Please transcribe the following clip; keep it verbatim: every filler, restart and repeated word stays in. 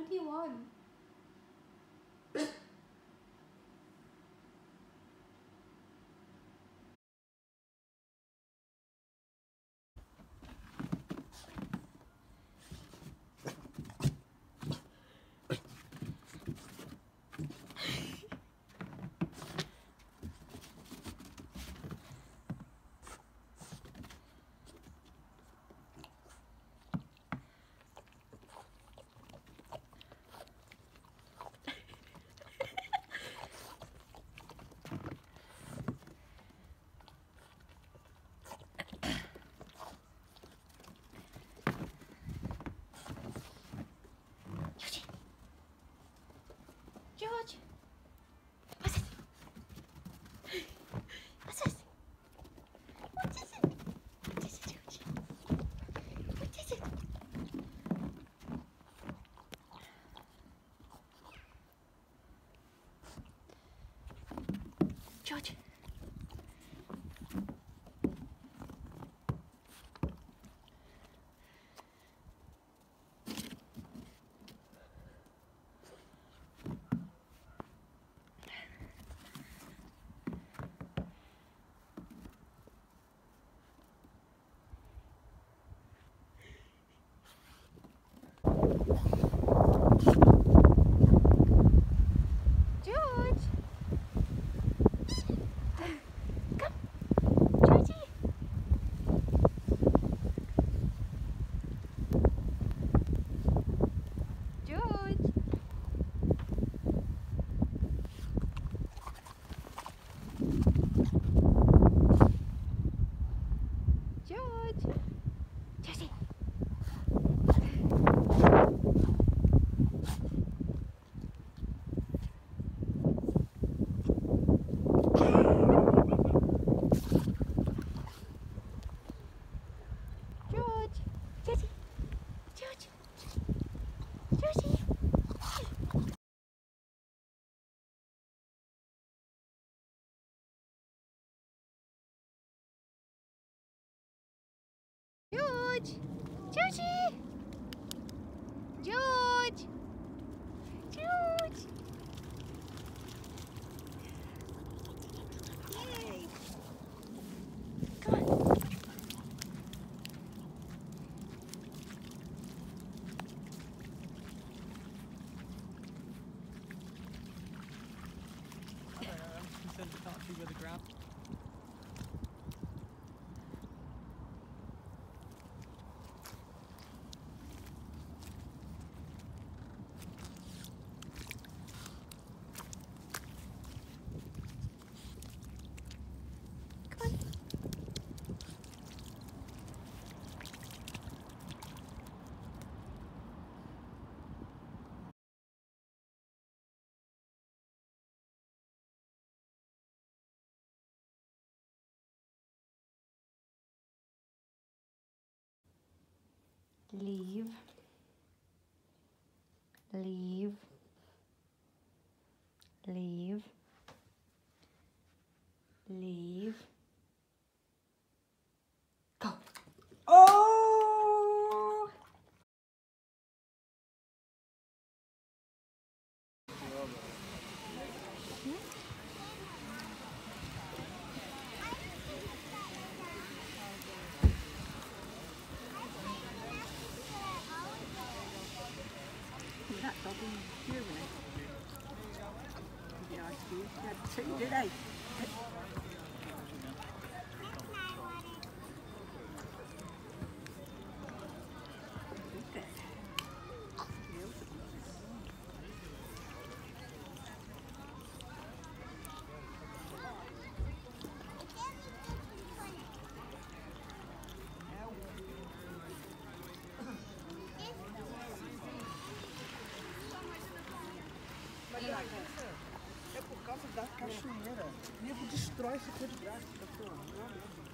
twenty-one. George, what's it? What's this? What is it? What is it, George? What is it? George. George! Georgie! George! George! Yay! Come on. Concerned you can't see where the ground. Leave, leave, leave, leave, go. Oh! That dog in here, isn't it? Yeah, I see. You had two, did I? É por causa da cachoeira. O nego destrói essa cor de graça.